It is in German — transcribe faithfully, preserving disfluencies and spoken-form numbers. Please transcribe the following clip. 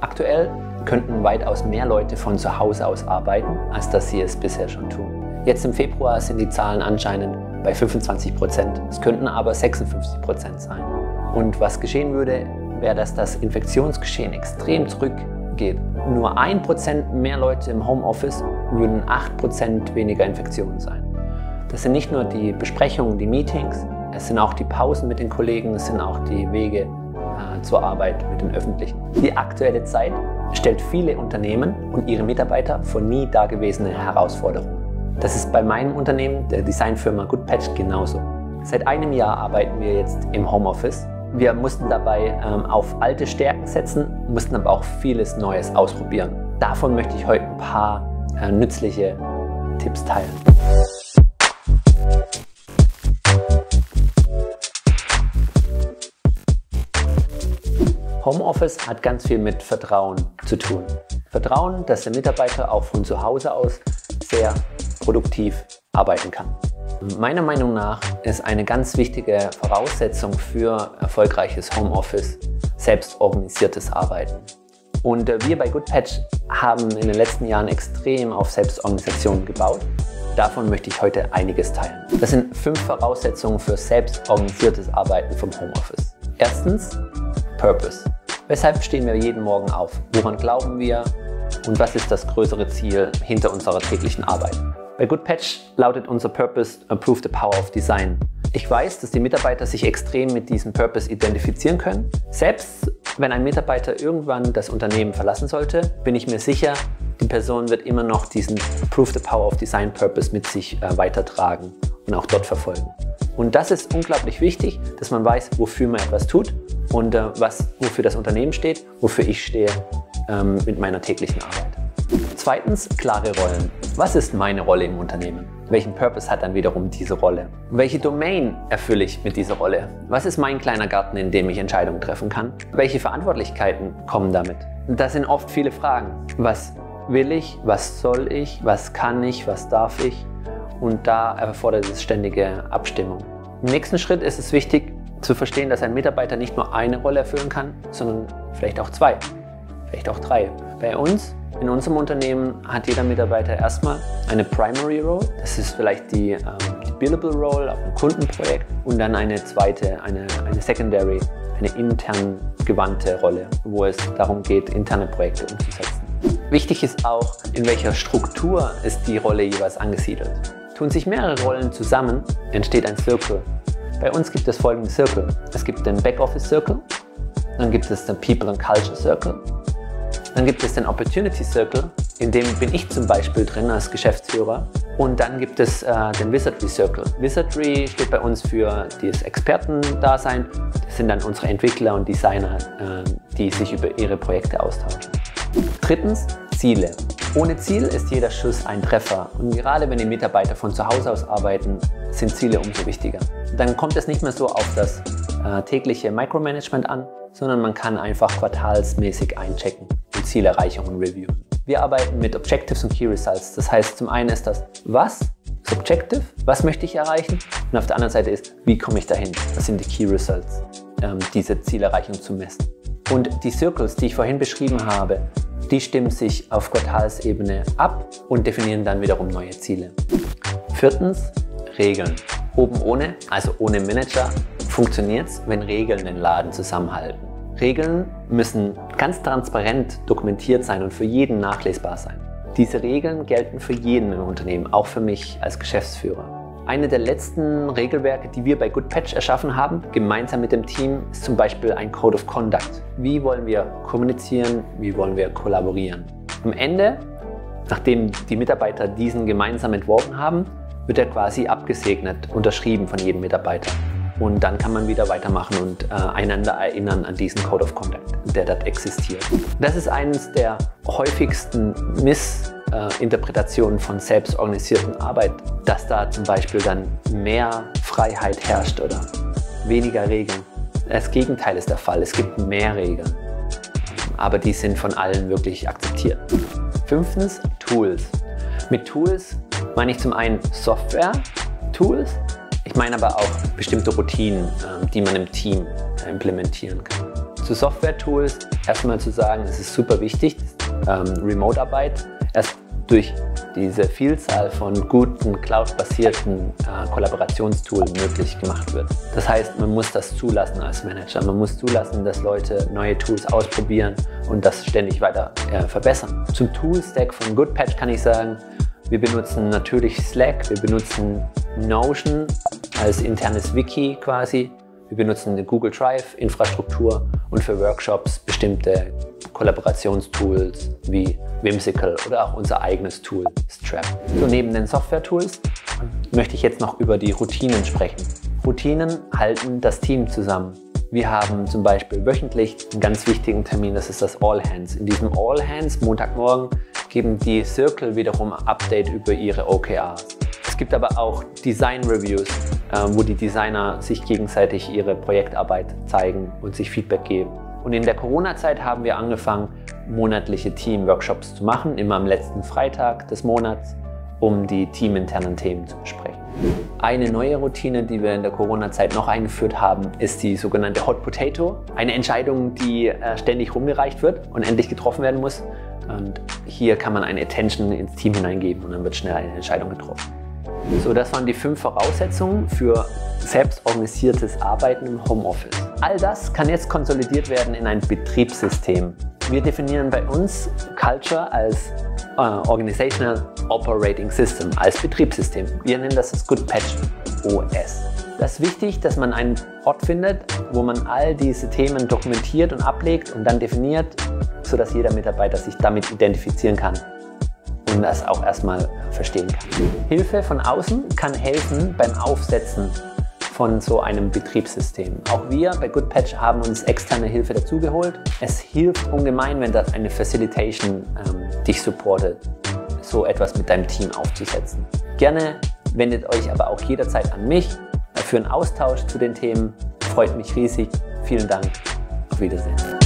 Aktuell könnten weitaus mehr Leute von zu Hause aus arbeiten, als dass sie es bisher schon tun. Jetzt im Februar sind die Zahlen anscheinend bei fünfundzwanzig Prozent. Es könnten aber sechsundfünfzig Prozent sein. Und was geschehen würde, wäre, dass das Infektionsgeschehen extrem zurückgeht. Nur ein Prozent mehr Leute im Homeoffice würden acht Prozent weniger Infektionen sein. Das sind nicht nur die Besprechungen, die Meetings, es sind auch die Pausen mit den Kollegen, es sind auch die Wege äh, zur Arbeit mit den Öffentlichen. Die aktuelle Zeit stellt viele Unternehmen und ihre Mitarbeiter vor nie dagewesene Herausforderungen. Das ist bei meinem Unternehmen, der Designfirma Goodpatch, genauso. Seit einem Jahr arbeiten wir jetzt im Homeoffice. Wir mussten dabei ähm, auf alte Stärken setzen, mussten aber auch vieles Neues ausprobieren. Davon möchte ich heute ein paar äh, nützliche Tipps teilen. Homeoffice hat ganz viel mit Vertrauen zu tun. Vertrauen, dass der Mitarbeiter auch von zu Hause aus sehr produktiv arbeiten kann. Meiner Meinung nach ist eine ganz wichtige Voraussetzung für erfolgreiches Homeoffice selbstorganisiertes Arbeiten. Und wir bei Goodpatch haben in den letzten Jahren extrem auf Selbstorganisation gebaut. Davon möchte ich heute einiges teilen. Das sind fünf Voraussetzungen für selbstorganisiertes Arbeiten vom Homeoffice. Erstens, Purpose. Weshalb stehen wir jeden Morgen auf? Woran glauben wir? Und was ist das größere Ziel hinter unserer täglichen Arbeit? Bei Goodpatch lautet unser Purpose Improve the Power of Design. Ich weiß, dass die Mitarbeiter sich extrem mit diesem Purpose identifizieren können. Selbst wenn ein Mitarbeiter irgendwann das Unternehmen verlassen sollte, bin ich mir sicher, die Person wird immer noch diesen Improve the Power of Design Purpose mit sich äh, weitertragen und auch dort verfolgen. Und das ist unglaublich wichtig, dass man weiß, wofür man etwas tut und äh, was, wofür das Unternehmen steht, wofür ich stehe ähm, mit meiner täglichen Arbeit. Zweitens, klare Rollen. Was ist meine Rolle im Unternehmen? Welchen Purpose hat dann wiederum diese Rolle? Welche Domain erfülle ich mit dieser Rolle? Was ist mein kleiner Garten, in dem ich Entscheidungen treffen kann? Welche Verantwortlichkeiten kommen damit? Das sind oft viele Fragen. Was will ich? Was soll ich? Was kann ich? Was darf ich? Und da erfordert es ständige Abstimmung. Im nächsten Schritt ist es wichtig zu verstehen, dass ein Mitarbeiter nicht nur eine Rolle erfüllen kann, sondern vielleicht auch zwei, vielleicht auch drei. Bei uns, in unserem Unternehmen, hat jeder Mitarbeiter erstmal eine Primary Role. Das ist vielleicht die, ähm, die Billable Role auf einem Kundenprojekt und dann eine zweite, eine, eine Secondary, eine intern gewandte Rolle, wo es darum geht, interne Projekte umzusetzen. Wichtig ist auch, in welcher Struktur ist die Rolle jeweils angesiedelt. Tun sich mehrere Rollen zusammen, entsteht ein Circle. Bei uns gibt es folgende Circle. Es gibt den Backoffice Circle, dann gibt es den People and Culture Circle, dann gibt es den Opportunity Circle, in dem bin ich zum Beispiel drin als Geschäftsführer, und dann gibt es äh, den Wizardry Circle. Wizardry steht bei uns für das Expertendasein. Das sind dann unsere Entwickler und Designer, äh, die sich über ihre Projekte austauschen. Drittens, Ziele. Ohne Ziel ist jeder Schuss ein Treffer, und gerade wenn die Mitarbeiter von zu Hause aus arbeiten, sind Ziele umso wichtiger. Dann kommt es nicht mehr so auf das äh, tägliche Micromanagement an, sondern man kann einfach quartalsmäßig einchecken und Zielerreichungen reviewen. Wir arbeiten mit Objectives und Key Results. Das heißt, zum einen ist das Was, das Objective, was möchte ich erreichen, und auf der anderen Seite ist, wie komme ich dahin, was sind die Key Results, ähm, diese Zielerreichung zu messen. Und die Circles, die ich vorhin beschrieben habe, die stimmen sich auf Quartalsebene ab und definieren dann wiederum neue Ziele. Viertens, Regeln. Oben ohne, also ohne Manager, funktioniert es, wenn Regeln den Laden zusammenhalten. Regeln müssen ganz transparent dokumentiert sein und für jeden nachlesbar sein. Diese Regeln gelten für jeden im Unternehmen, auch für mich als Geschäftsführer. Eine der letzten Regelwerke, die wir bei Goodpatch erschaffen haben, gemeinsam mit dem Team, ist zum Beispiel ein Code of Conduct. Wie wollen wir kommunizieren? Wie wollen wir kollaborieren? Am Ende, nachdem die Mitarbeiter diesen gemeinsam entworfen haben, wird er quasi abgesegnet, unterschrieben von jedem Mitarbeiter. Und dann kann man wieder weitermachen und äh, einander erinnern an diesen Code of Conduct, der dort existiert. Das ist eines der häufigsten Missinterpretationen von selbstorganisierten Arbeit, dass da zum Beispiel dann mehr Freiheit herrscht oder weniger Regeln. Das Gegenteil ist der Fall, es gibt mehr Regeln, aber die sind von allen wirklich akzeptiert. Fünftens, Tools. Mit Tools meine ich zum einen Software-Tools, ich meine aber auch bestimmte Routinen, die man im Team implementieren kann. Zu Software-Tools erstmal zu sagen, es ist super wichtig, ähm, Remote-Arbeit erst durch diese Vielzahl von guten Cloud-basierten äh, Kollaborationstools möglich gemacht wird. Das heißt, man muss das zulassen als Manager. Man muss zulassen, dass Leute neue Tools ausprobieren und das ständig weiter äh, verbessern. Zum Tool-Stack von Goodpatch kann ich sagen, wir benutzen natürlich Slack, wir benutzen Notion als internes Wiki quasi. Wir benutzen eine Google Drive-Infrastruktur und für Workshops bestimmte Kollaborationstools wie Whimsical oder auch unser eigenes Tool Strap. So, neben den Software-Tools möchte ich jetzt noch über die Routinen sprechen. Routinen halten das Team zusammen. Wir haben zum Beispiel wöchentlich einen ganz wichtigen Termin, das ist das All Hands. In diesem All Hands, Montagmorgen, geben die Circle wiederum ein Update über ihre O K Rs. Es gibt aber auch Design-Reviews, wo die Designer sich gegenseitig ihre Projektarbeit zeigen und sich Feedback geben. Und in der Corona-Zeit haben wir angefangen, monatliche Team-Workshops zu machen, immer am letzten Freitag des Monats, um die teaminternen Themen zu besprechen. Eine neue Routine, die wir in der Corona-Zeit noch eingeführt haben, ist die sogenannte Hot Potato. Eine Entscheidung, die äh, ständig rumgereicht wird und endlich getroffen werden muss. Und hier kann man eine Attention ins Team hineingeben und dann wird schnell eine Entscheidung getroffen. So, das waren die fünf Voraussetzungen für selbstorganisiertes Arbeiten im Homeoffice. All das kann jetzt konsolidiert werden in ein Betriebssystem. Wir definieren bei uns Culture als äh, Organizational Operating System, als Betriebssystem. Wir nennen das das Goodpatch O S. Das ist wichtig, dass man einen Ort findet, wo man all diese Themen dokumentiert und ablegt und dann definiert, sodass jeder Mitarbeiter sich damit identifizieren kann und das auch erstmal verstehen kann. Hilfe von außen kann helfen beim Aufsetzen von so einem Betriebssystem. Auch wir bei Goodpatch haben uns externe Hilfe dazugeholt. Es hilft ungemein, wenn das eine Facilitation ähm, dich supportet, so etwas mit deinem Team aufzusetzen. Gerne wendet euch aber auch jederzeit an mich für einen Austausch zu den Themen. Freut mich riesig. Vielen Dank. Auf Wiedersehen.